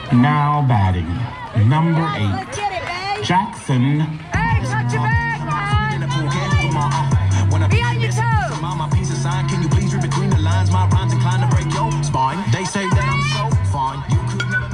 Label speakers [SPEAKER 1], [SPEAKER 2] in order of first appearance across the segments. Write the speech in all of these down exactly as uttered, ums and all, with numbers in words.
[SPEAKER 1] Now batting, number eight, Jackson.
[SPEAKER 2] Hey, touch your back, man. Be on your toes.
[SPEAKER 3] My piece of sign, can you please read between the lines? My rhymes inclined to break your spine. They say that I'm so fine. You could never.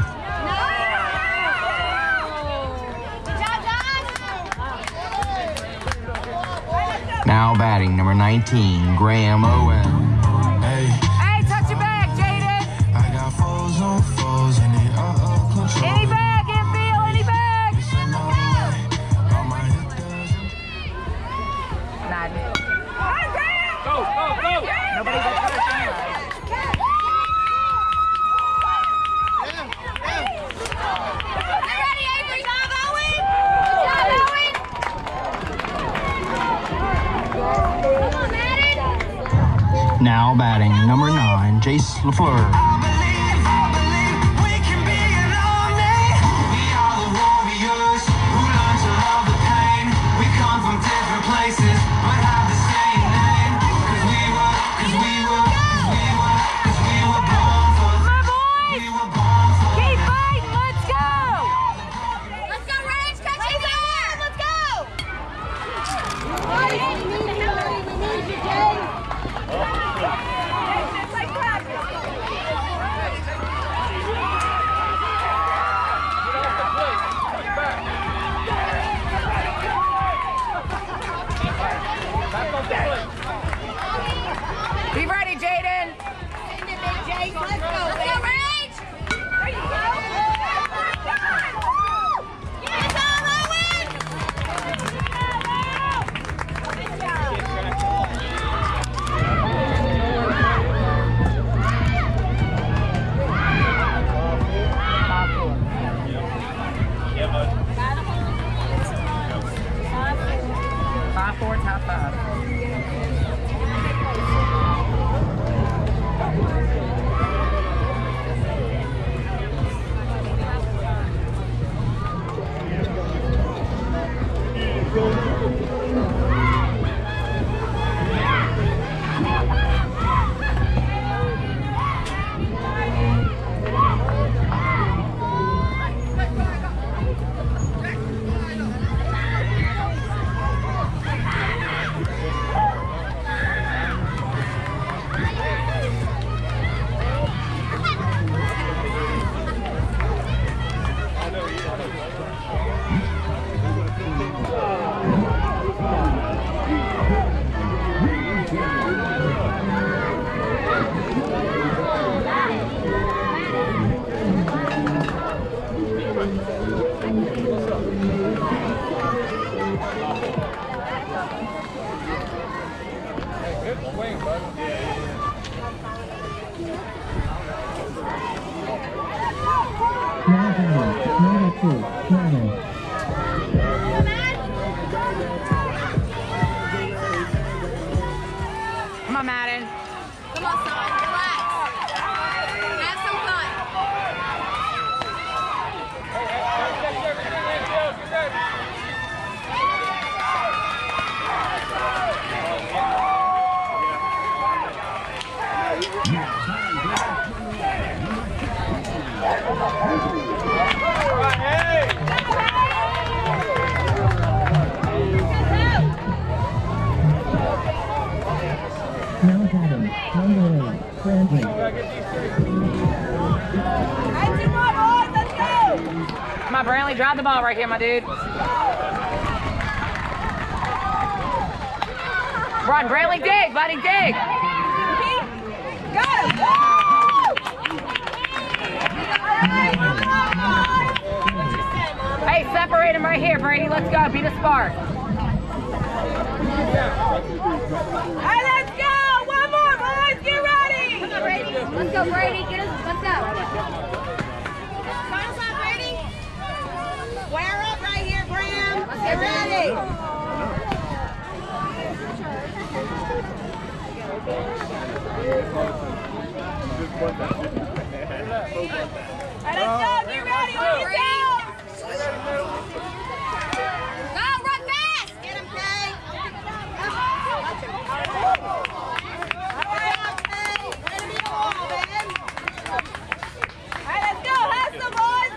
[SPEAKER 4] Now batting, number nineteen, Graham Owen.
[SPEAKER 3] Hey,
[SPEAKER 2] Hey, touch your back, Jaden.
[SPEAKER 3] I got foes on foes and they are out of control.
[SPEAKER 2] Any bag, infield, any bag.
[SPEAKER 3] On my hip doesn't.
[SPEAKER 2] Go, go, go. Nobody gets hurt.
[SPEAKER 4] Now batting, number nine, Jace LaFleur.
[SPEAKER 2] Be ready, Jaden.
[SPEAKER 5] Let's go, Rage! There you go. Yes, all Owen!
[SPEAKER 2] Five, four, top five. Come on, Madden.
[SPEAKER 5] Come on, son, relax. Have some fun.
[SPEAKER 6] Now batting, number eight, Brantley.
[SPEAKER 2] Come on, Brantley, drive the ball right here, my dude. Run, Brantley, dig, buddy, dig. Got him. Hey, separate him right here, Brady. Let's go. Be the spark. Hey, let's go. One more, boys. Get ready.
[SPEAKER 5] Come on, Brady. Let's go, Brady. Get us. Let's go. Final shot, Brady. Square up right here, Graham. Let's get ready. Hey, let's go. Get ready. On your toes. Go, run fast. Get him, Kay. Hey, let's go. Hustle, boys.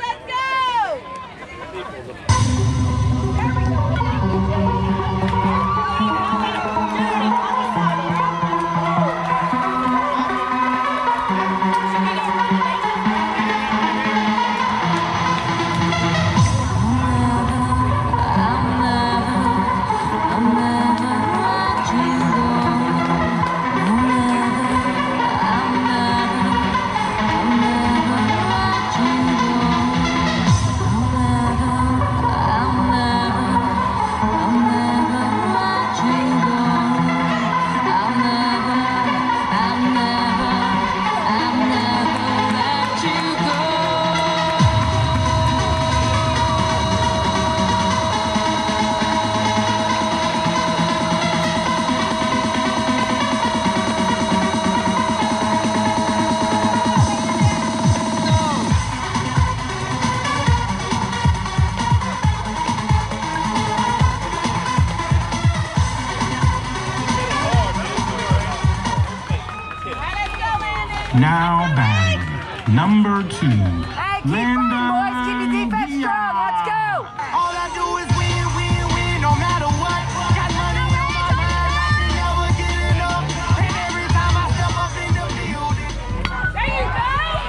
[SPEAKER 1] Now batting, number two,
[SPEAKER 2] Hey, keep
[SPEAKER 1] Linda
[SPEAKER 2] fighting, boys. Keep your defense strong. Let's go.
[SPEAKER 3] All I do is win, win, win, no matter what. Got money on my mind, I can never get enough. And every time I step up in the building.
[SPEAKER 2] There you go.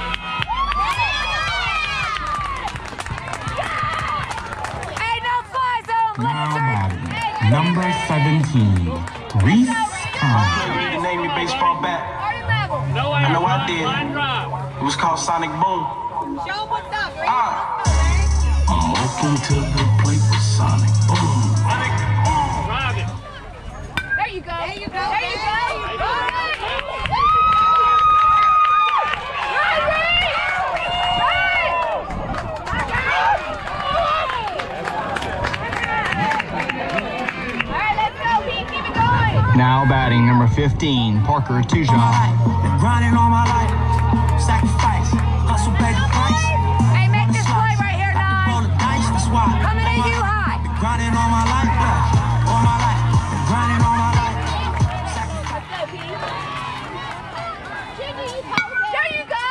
[SPEAKER 2] Hey, no fly zone,
[SPEAKER 1] Now
[SPEAKER 2] Blanchard.
[SPEAKER 1] batting, number seventeen, Reese Conley.
[SPEAKER 3] You name your baseball bat.
[SPEAKER 2] No
[SPEAKER 3] I know I did. It was called Sonic Boom.
[SPEAKER 5] Show 'em what's up, Reese.
[SPEAKER 3] Ah. I'm walking to the plate with Sonic Boom.
[SPEAKER 2] There you go.
[SPEAKER 5] There you go.
[SPEAKER 2] There you go. All right, let's go, Pete. Keep it going.
[SPEAKER 4] Now batting number fifteen, Parker Tujan.
[SPEAKER 3] Grinding all my life. Sacrifice. Hustle, pay the price.
[SPEAKER 2] Hey, make this play right here,
[SPEAKER 3] Roll
[SPEAKER 2] nine.
[SPEAKER 3] the dice, that's why.
[SPEAKER 2] Coming at you high.
[SPEAKER 3] Grinding all my life. yeah. All my life. Grinding all my life.
[SPEAKER 2] Let's go, Pete. There you go.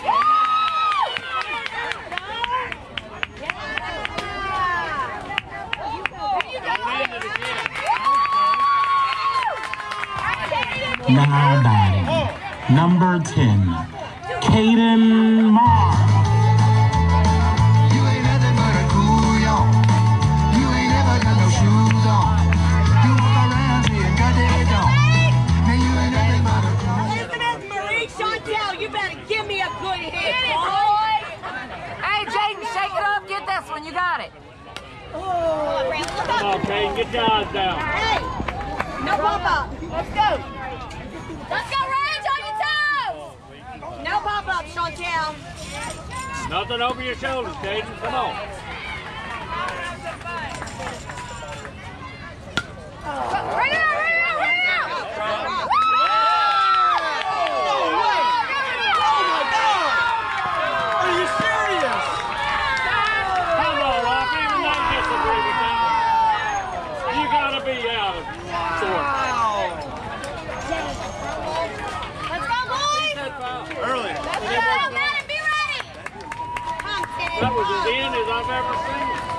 [SPEAKER 1] Now batting, number ten, Caden Marr.
[SPEAKER 3] You ain't nothing but a cool yawn. You ain't never got no shoes on. You walk around saying, God damn, don't. Man, you ain't nothing but a cool.
[SPEAKER 5] Listen at Marie Chantel. You better give me a good hit,
[SPEAKER 2] Get it,
[SPEAKER 5] boy.
[SPEAKER 2] boy. Hey, Jaden, shake it off. Get this one. You got it.
[SPEAKER 5] Come
[SPEAKER 7] on, Caden, get your eyes down.
[SPEAKER 5] Hey, no pop up.
[SPEAKER 2] Let's go. Let's go, Rage, on your toes.
[SPEAKER 5] No pop up, Chantel.
[SPEAKER 7] Nothing over your shoulders, Caden. Come on.
[SPEAKER 2] Bring it out, bring it out, bring it out.
[SPEAKER 3] Are you serious?
[SPEAKER 7] Come on, Rock. Even they disagree with that one. You gotta be out of sorts.
[SPEAKER 2] Let's go, boys.
[SPEAKER 7] Early.
[SPEAKER 2] Let's go, Madden, be ready.
[SPEAKER 5] Come, Tim.
[SPEAKER 7] That was as in as I've ever seen.